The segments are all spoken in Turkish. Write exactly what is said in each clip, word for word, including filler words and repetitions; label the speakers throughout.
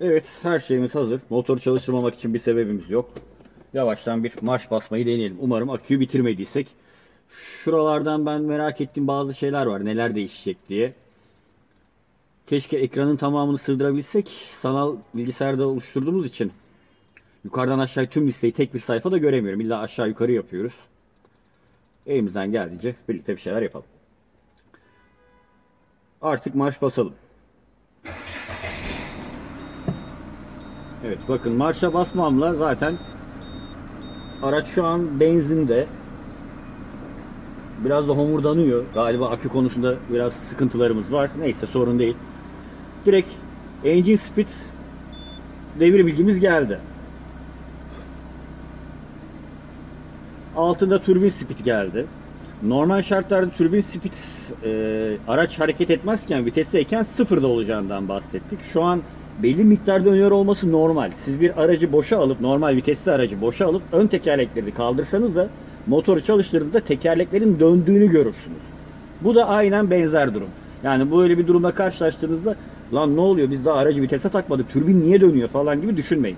Speaker 1: Evet, her şeyimiz hazır. Motoru çalıştırmamak için bir sebebimiz yok. Yavaştan bir marş basmayı deneyelim. Umarım aküyü bitirmediysek. Şuralardan ben merak ettiğim bazı şeyler var. Neler değişecek diye. Keşke ekranın tamamını sığdırabilsek. Sanal bilgisayarda oluşturduğumuz için yukarıdan aşağı tüm listeyi tek bir sayfada göremiyorum. İlla aşağı yukarı yapıyoruz. Elimizden geldiğince birlikte bir şeyler yapalım. Artık marş basalım. Evet, bakın marşa basmamla zaten araç şu an benzinde. Biraz da homurdanıyor. Galiba akü konusunda biraz sıkıntılarımız var. Neyse, sorun değil. Direkt engine speed devir bilgimiz geldi. Altında turbin speed geldi. Normal şartlarda turbin speed e, araç hareket etmezken vitesteyken sıfırda olacağından bahsettik. Şu an belli miktarda dönüyor olması normal. Siz bir aracı boşa alıp, normal vitesli aracı boşa alıp ön tekerlekleri kaldırsanız da motoru çalıştırdığınızda tekerleklerin döndüğünü görürsünüz. Bu da aynen benzer durum. Yani böyle bir durumla karşılaştığınızda lan ne oluyor, biz daha aracı vitese takmadık, türbin niye dönüyor falan gibi düşünmeyin.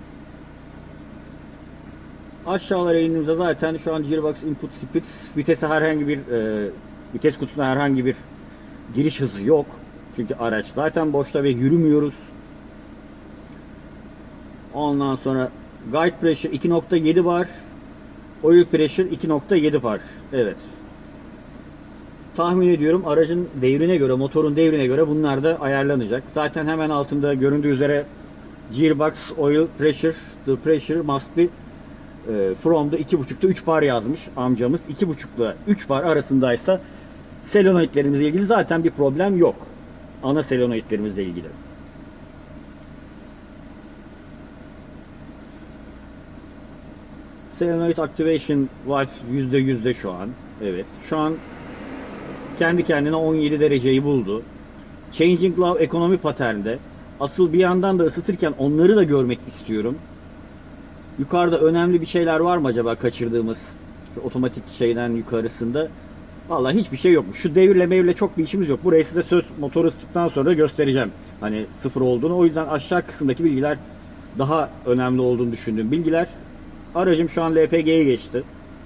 Speaker 1: Aşağılara indiğimizde zaten şu an Gearbox Input Speed vitese herhangi bir e, vites kutusuna herhangi bir giriş hızı yok. Çünkü araç zaten boşta ve yürümüyoruz. Ondan sonra Guide Pressure iki nokta yedi var. Oil Pressure iki nokta yedi var. Evet. Tahmin ediyorum aracın devrine göre, motorun devrine göre bunlar da ayarlanacak. Zaten hemen altında göründüğü üzere Gearbox Oil Pressure, the pressure must be from the iki buçukta üç bar yazmış amcamız. iki buçukla üç bar arasındaysa selenoidlerimizle ilgili zaten bir problem yok. Ana selenoidlerimizle ilgili. Selenoid Activation Valve yüzde yüzde şu an. Evet. Şu an kendi kendine on yedi dereceyi buldu. Changing Love ekonomi paternde. Asıl bir yandan da ısıtırken onları da görmek istiyorum. Yukarıda önemli bir şeyler var mı acaba kaçırdığımız? Şu otomatik şeyden yukarısında. Vallahi hiçbir şey yokmuş. Şu devirle mevirle çok bir işimiz yok. Burayı size söz motoru ısıttıktan sonra göstereceğim. Hani sıfır olduğunu. O yüzden aşağı kısımdaki bilgiler daha önemli olduğunu düşündüğüm bilgiler. Aracım şu an L P G'ye geçti.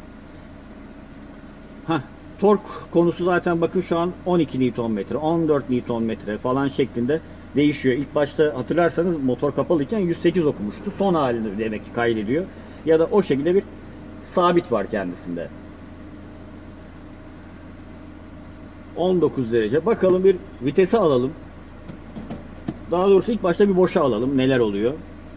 Speaker 1: Heh, tork konusu zaten bakın şu an on iki Newton metre, on dört Newton metre falan şeklinde değişiyor. İlk başta hatırlarsanız motor kapalıyken yüz sekiz okumuştu. Son halinde demek ki kaydediyor. Ya da o şekilde bir sabit var kendisinde. on dokuz derece. Bakalım, bir vitesi alalım. Daha doğrusu ilk başta bir boşa alalım. Neler oluyor?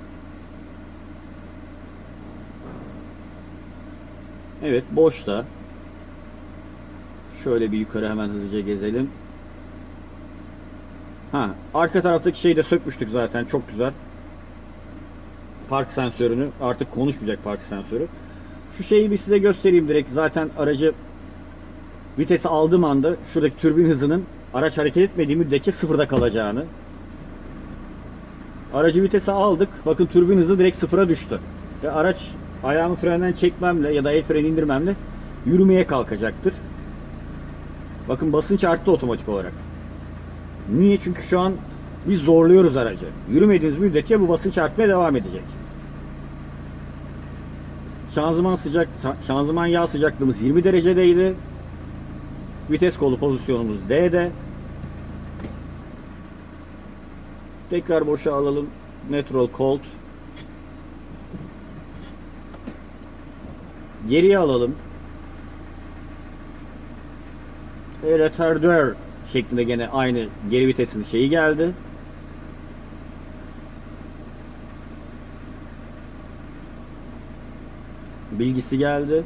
Speaker 1: Evet, boşta. Şöyle bir yukarı hemen hızlıca gezelim. Ha, arka taraftaki şeyi de sökmüştük zaten. Çok güzel. Park sensörünü. Artık konuşmayacak park sensörü. Şu şeyi bir size göstereyim direkt. Zaten aracı vitesi aldığım anda şuradaki türbin hızının araç hareket etmediği müddetçe sıfırda kalacağını. Aracı vitese aldık. Bakın türbin hızı direkt sıfıra düştü. Ve araç ayağımı frenden çekmemle ya da el freni indirmemle yürümeye kalkacaktır. Bakın basınç arttı otomatik olarak. Niye? Çünkü şu an biz zorluyoruz aracı. Yürümediğiniz müddetçe bu basınç artmaya devam edecek. Şanzıman sıcak, şanzıman yağ sıcaklığımız yirmi derecedeydi. Vites kolu pozisyonumuz D'de. Tekrar boşa alalım. Neutral cold. Geriye alalım. E, retardör şeklinde gene aynı geri vitesin şeyi geldi. Bilgisi geldi.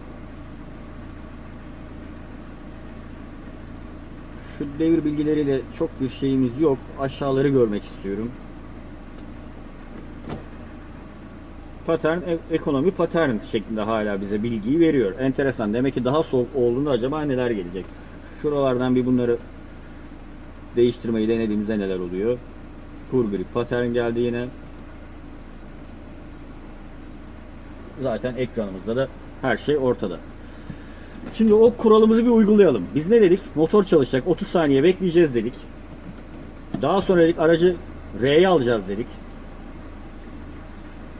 Speaker 1: Şu devir bilgileriyle çok bir şeyimiz yok. Aşağıları görmek istiyorum. Patern, ekonomi patern şeklinde hala bize bilgiyi veriyor. Enteresan. Demek ki daha soğuk olduğunda acaba neler gelecek? Şuralardan bir bunları değiştirmeyi denediğimizde neler oluyor? Tur grip patern geldi yine. Zaten ekranımızda da her şey ortada. Şimdi o kuralımızı bir uygulayalım. Biz ne dedik? Motor çalışacak. otuz saniye bekleyeceğiz dedik. Daha sonra dedik aracı R'ye alacağız dedik.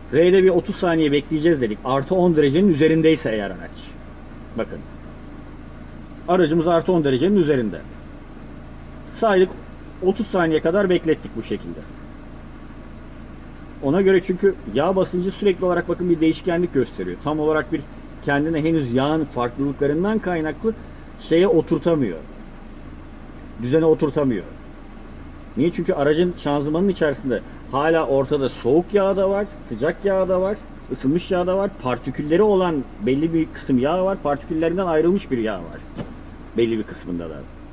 Speaker 1: R'de bir otuz saniye bekleyeceğiz dedik. Artı on derecenin üzerindeyse eğer araç. Bakın. Aracımız artı on derecenin üzerinde. Saydık, otuz saniye kadar beklettik bu şekilde. Ona göre, çünkü yağ basıncı sürekli olarak bakın bir değişkenlik gösteriyor. Tam olarak bir kendine henüz yağın farklılıklarından kaynaklı şeye oturtamıyor. Düzene oturtamıyor. Niye? Çünkü aracın şanzımanın içerisinde hala ortada soğuk yağ da var, sıcak yağ da var, ısınmış yağ da var, partikülleri olan belli bir kısım yağ var, partiküllerinden ayrılmış bir yağ var. Belli bir kısmında da.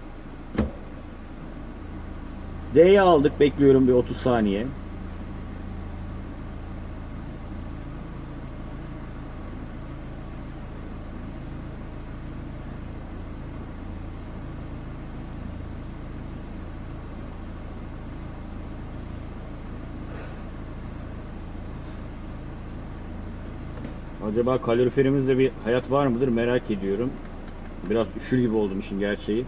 Speaker 1: D'ye aldık, bekliyorum bir otuz saniye. Acaba kaloriferimizde bir hayat var mıdır merak ediyorum. Biraz üşür gibi oldum işin gerçeği.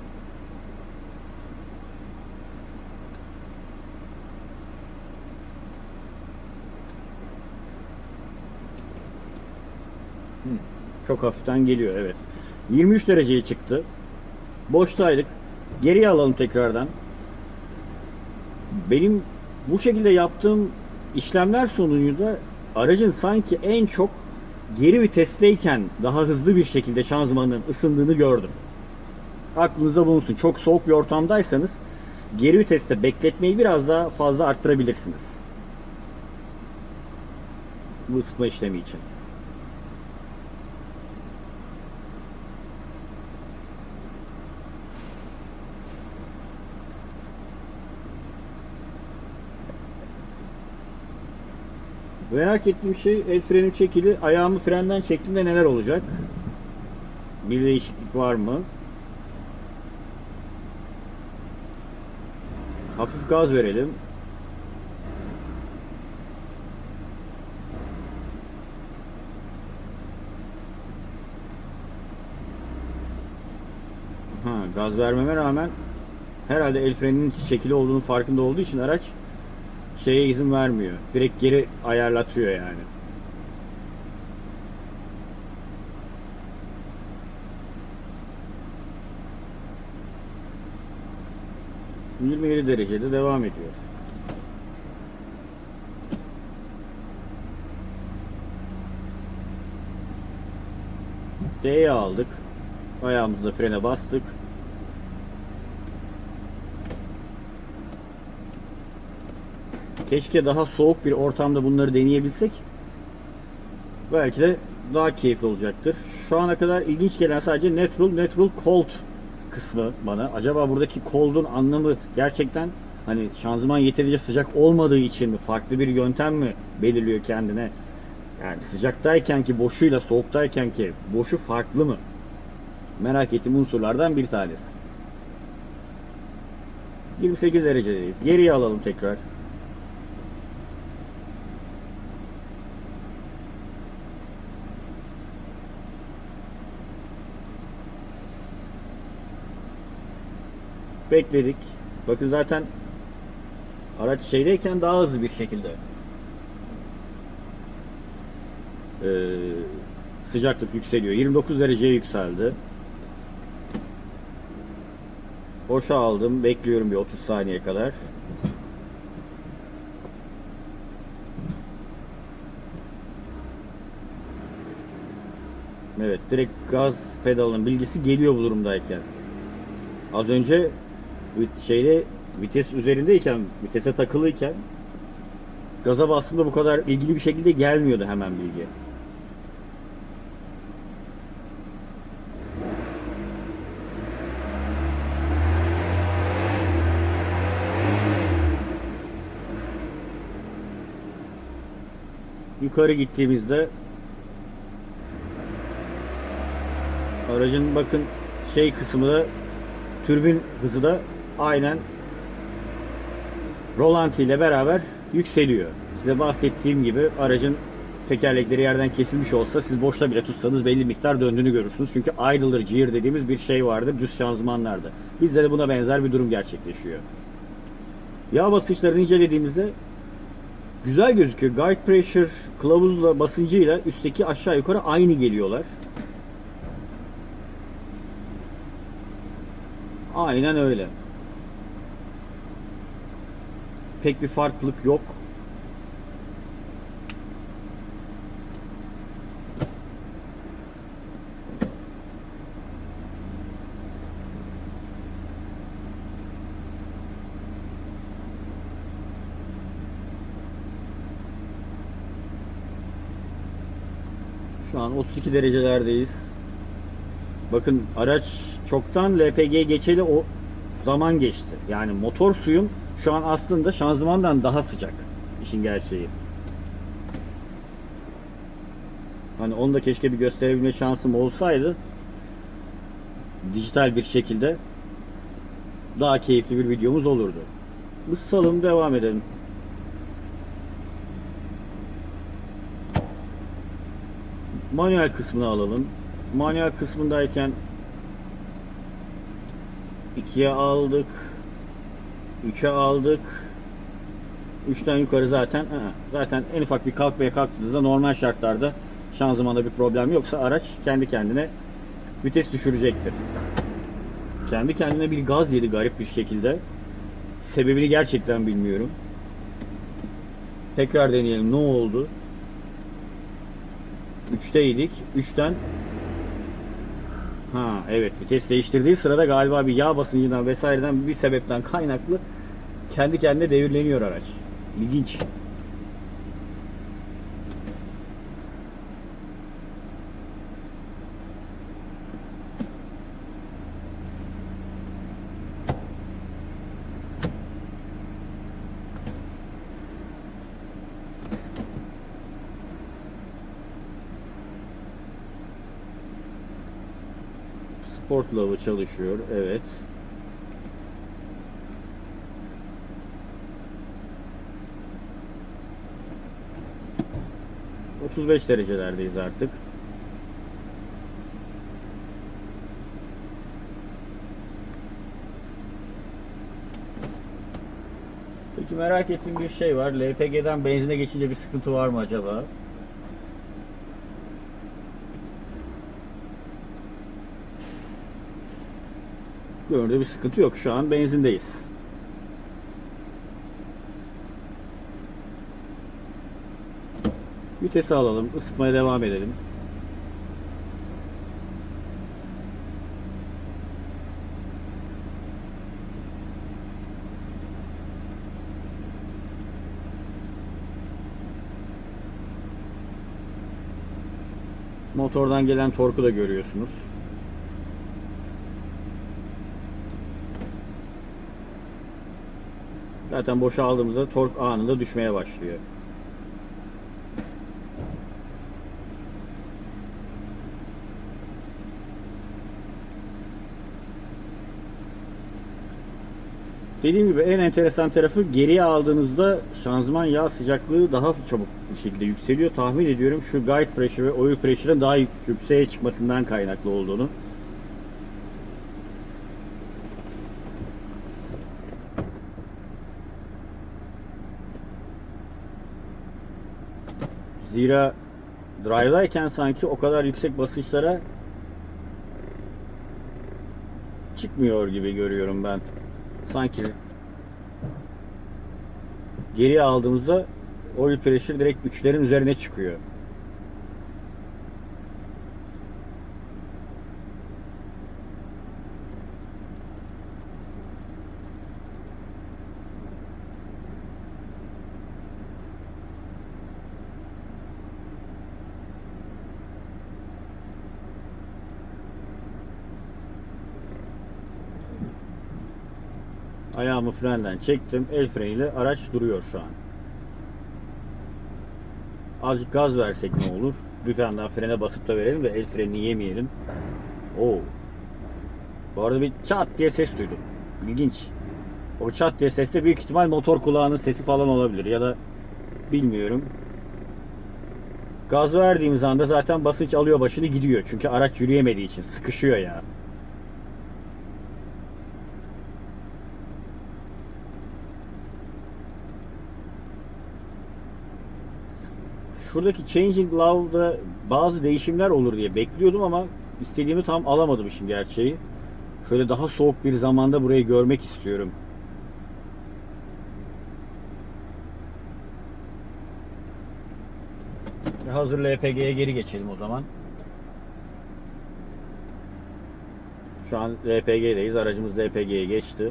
Speaker 1: Çok hafiften geliyor, evet. yirmi üç dereceye çıktı. Boştaydık. Geriye alalım tekrardan. Benim bu şekilde yaptığım işlemler sonucunda aracın sanki en çok geri vitesteyken daha hızlı bir şekilde şanzımanın ısındığını gördüm. Aklınızda bulunsun. Çok soğuk bir ortamdaysanız geri viteste bekletmeyi biraz daha fazla arttırabilirsiniz. Bu ısıtma işlemi için. Merak ettiğim şey, el frenim çekili. Ayağımı frenden çektiğimde neler olacak? Bir değişiklik var mı? Hafif gaz verelim. Ha, gaz vermeme rağmen herhalde el freninin çekili olduğunu farkında olduğu için araç şeye izin vermiyor. Direkt geri ayarlatıyor yani. yirmi yedi derecede devam ediyor. D'ye aldık. Ayağımızla frene bastık. Keşke daha soğuk bir ortamda bunları deneyebilsek. Belki de daha keyifli olacaktır. Şu ana kadar ilginç gelen sadece neutral, neutral cold kısmı bana. Acaba buradaki cold'un anlamı gerçekten hani şanzıman yeterince sıcak olmadığı için mi? Farklı bir yöntem mi belirliyor kendine? Yani sıcaktayken ki boşuyla soğuktayken ki boşu farklı mı? Merak ettiğim unsurlardan bir tanesi. yirmi sekiz derecedeyiz. Geriye alalım tekrar. Bekledik. Bakın zaten araç şeydeyken daha hızlı bir şekilde ee, sıcaklık yükseliyor. yirmi dokuz dereceye yükseldi. Boşa aldım. Bekliyorum bir otuz saniye kadar. Evet, direkt gaz pedalının bilgisi geliyor bu durumdayken. Az önce şeyde vites üzerindeyken, vitese takılıyken gaza bastığımda bu kadar ilgili bir şekilde gelmiyordu hemen bilgi. Yukarı gittiğimizde aracın bakın şey kısmı da, türbin hızı da aynen rolanti ile beraber yükseliyor. Size bahsettiğim gibi aracın tekerlekleri yerden kesilmiş olsa siz boşta bile tutsanız belli miktar döndüğünü görürsünüz. Çünkü idler gear dediğimiz bir şey vardır düz şanzımanlarda. Bizde de buna benzer bir durum gerçekleşiyor. Yağ basınçlarını incelediğimizde Güzel gözüküyor. Guide pressure kılavuzla basıncıyla üstteki aşağı yukarı aynı geliyorlar. Aynen öyle. Pek bir farklılık yok. Şu an otuz iki derecelerdeyiz. Bakın araç çoktan L P G'ye geçeli o zaman geçti. Yani motor suyum şu an aslında şanzımandan daha sıcak. İşin gerçeği. Hani onu da keşke bir gösterebilme şansım olsaydı. Dijital bir şekilde daha keyifli bir videomuz olurdu. Isıtalım, devam edelim. Manuel kısmını alalım. Manuel kısmındayken ikiye aldık. üçe aldık. üçten yukarı zaten zaten en ufak bir kalkmaya kalktığınızda normal şartlarda şanzımanda bir problem yoksa araç kendi kendine vites düşürecektir. Kendi kendine bir gaz yedi garip bir şekilde. Sebebini gerçekten bilmiyorum. Tekrar deneyelim, ne oldu? üçteydik. üçten ha evet, vites değiştirdiği sırada galiba bir yağ basıncından vesaireden bir sebepten kaynaklı kendi kendine devirleniyor araç. İlginç. Sport lavı çalışıyor. Evet. otuz beş derecelerdeyiz artık. Peki merak ettiğim bir şey var. L P G'den benzine geçince bir sıkıntı var mı acaba? Görünürde bir sıkıntı yok. Şu an benzindeyiz. Vitesi alalım. Isıtmaya devam edelim. Motordan gelen torku da görüyorsunuz. Zaten boşa aldığımızda tork anında düşmeye başlıyor. Dediğim gibi en enteresan tarafı, geriye aldığınızda şanzıman yağ sıcaklığı daha çabuk bir şekilde yükseliyor. Tahmin ediyorum şu guide pressure ve oil pressure'ın daha yükseğe çıkmasından kaynaklı olduğunu. Zira drive'dayken sanki o kadar yüksek basınçlara çıkmıyor gibi görüyorum ben. Sanki geriye aldığımızda oil pressure direkt üçlerin üzerine çıkıyor. Ayağımı frenden çektim. El freniyle araç duruyor şu an. Azıcık gaz versek ne olur? Bir yandan frene basıp da verelim de el frenini yemeyelim. Oo. Bu arada bir çat diye ses duydum. İlginç. O çat diye ses de büyük ihtimal motor kulağının sesi falan olabilir ya da bilmiyorum. Gaz verdiğimiz anda zaten basınç alıyor başını gidiyor. Çünkü araç yürüyemediği için sıkışıyor ya. şuradaki Changing Law'da bazı değişimler olur diye bekliyordum ama istediğimi tam alamadım işin gerçeği. Şöyle daha soğuk bir zamanda burayı görmek istiyorum. Hazır L P G'ye geri geçelim o zaman. Şu an L P G'deyiz. Aracımız L P G'ye geçti.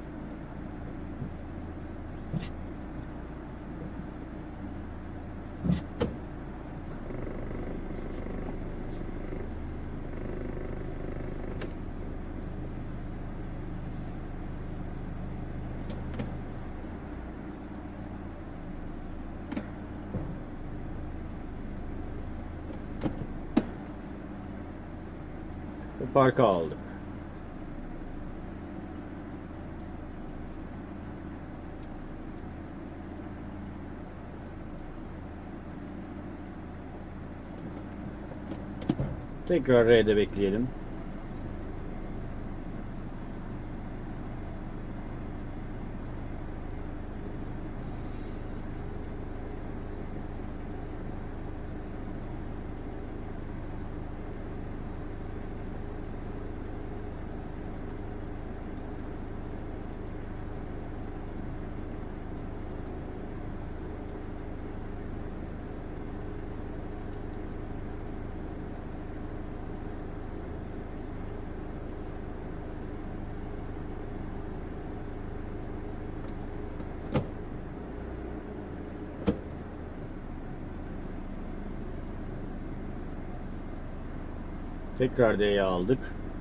Speaker 1: Ve parka aldık. Tekrar R'de bekleyelim. Tekrar D'ye aldık.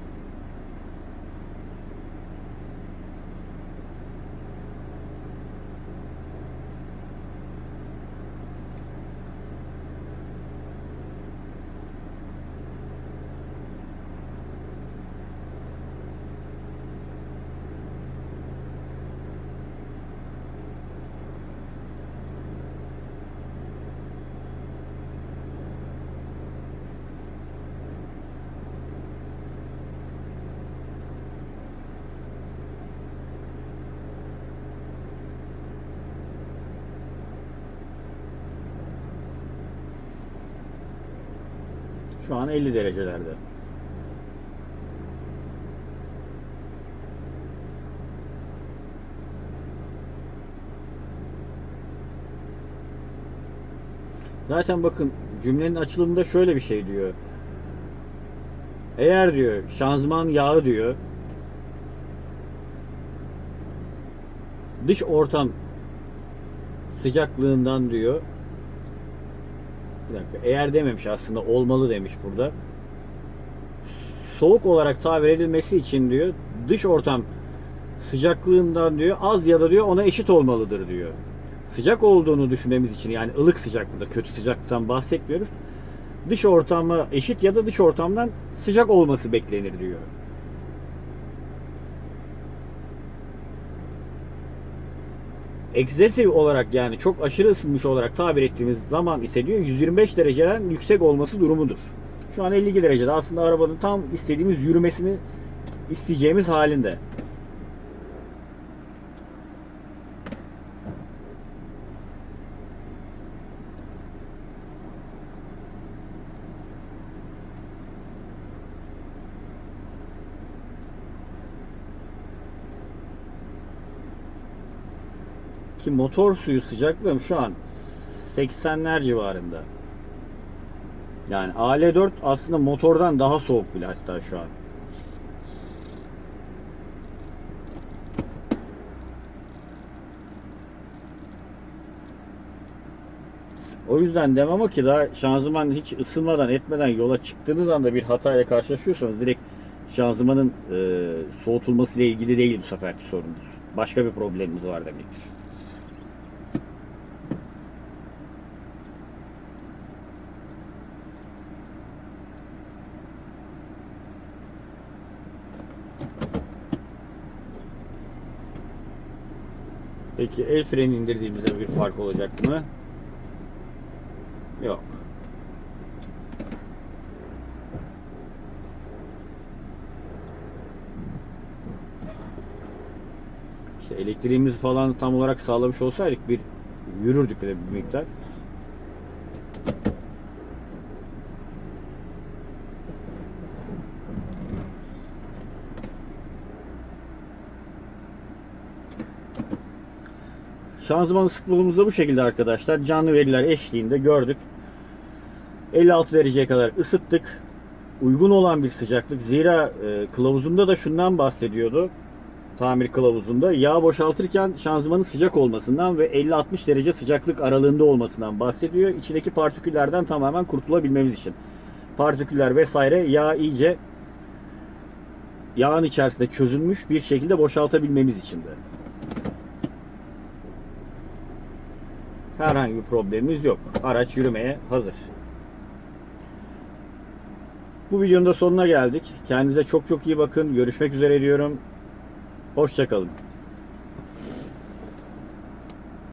Speaker 1: Şu an elli derecelerde. Zaten bakın cümlenin açılımında şöyle bir şey diyor. Eğer diyor şanzıman yağı diyor dış ortam sıcaklığından diyor, bir dakika, eğer dememiş aslında, olmalı demiş burada. Soğuk olarak tabir edilmesi için diyor dış ortam sıcaklığından diyor az ya da diyor ona eşit olmalıdır diyor. Sıcak olduğunu düşünmemiz için, yani ılık sıcak, burada kötü sıcaklıktan bahsetmiyoruz. Dış ortama eşit ya da dış ortamdan sıcak olması beklenir diyor. Eksesif olarak, yani çok aşırı ısınmış olarak tabir ettiğimiz zaman ise diyor yüz yirmi beş dereceden yüksek olması durumudur. Şu an elli iki derecede, aslında arabanın tam istediğimiz yürümesini isteyeceğimiz halinde. Ki motor suyu sıcaklığım şu an seksenler civarında. Yani A L dört aslında motordan daha soğuk bile hatta şu an. O yüzden demem o ki, daha şanzıman hiç ısınmadan etmeden yola çıktığınız anda bir hatayla karşılaşıyorsanız direkt şanzımanın e, soğutulması ile ilgili değil bu seferki sorunuz. Başka bir problemimiz var demektir. Peki el freni indirdiğimizde bir fark olacak mı? Yok. İşte elektriğimizi falan tam olarak sağlamış olsaydık bir yürürdük de bir miktar. Şanzıman ısıtmamız da bu şekilde arkadaşlar. Canlı veriler eşliğinde gördük. elli altı dereceye kadar ısıttık. Uygun olan bir sıcaklık. Zira e, kılavuzunda da şundan bahsediyordu. Tamir kılavuzunda yağ boşaltırken şanzımanın sıcak olmasından ve elli altmış derece sıcaklık aralığında olmasından bahsediyor. İçindeki partiküllerden tamamen kurtulabilmemiz için. Partiküller vesaire yağ iyice yağın içerisinde çözülmüş bir şekilde boşaltabilmemiz için de. Herhangi bir problemimiz yok. Araç yürümeye hazır. Bu videonun da sonuna geldik. Kendinize çok çok iyi bakın. Görüşmek üzere diyorum. Hoşça kalın.